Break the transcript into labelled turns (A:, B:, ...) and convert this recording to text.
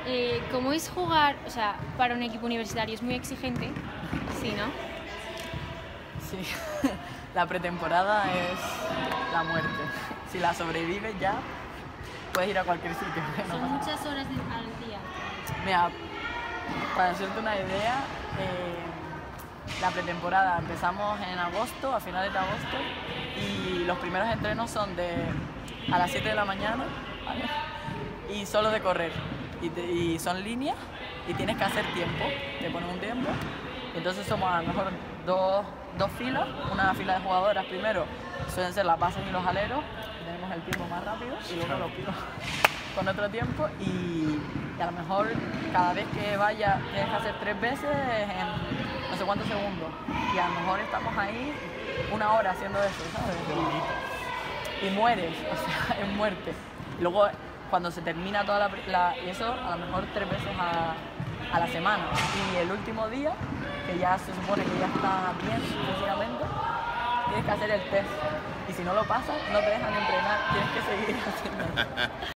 A: ¿Cómo es jugar, o sea, para un equipo universitario? ¿Es muy exigente? Sí, ¿no?
B: Sí, la pretemporada es la muerte. Si la sobrevives ya, puedes ir a cualquier sitio.
A: Son muchas horas al día.
B: Mira, para hacerte una idea, la pretemporada empezamos en agosto, a finales de agosto, y los primeros entrenos son a las 7 de la mañana, ¿vale? Y solo de correr. Y son líneas y tienes que hacer tiempo, te ponen un tiempo. Entonces somos a lo mejor dos filas, una fila de jugadoras primero, suelen ser las bases y los aleros, tenemos el tiempo más rápido, y luego los pibos con otro tiempo, y a lo mejor cada vez que vaya tienes que hacer 3 veces en no sé cuántos segundos, y a lo mejor estamos ahí 1 hora haciendo eso, ¿sabes? Y mueres, o sea, es muerte. Y luego cuando se termina toda y eso a lo mejor 3 veces a la semana, y el último día, que ya se supone que ya está bien físicamente, tienes que hacer el test, y si no lo pasas no te dejan entrenar, tienes que seguir haciendo.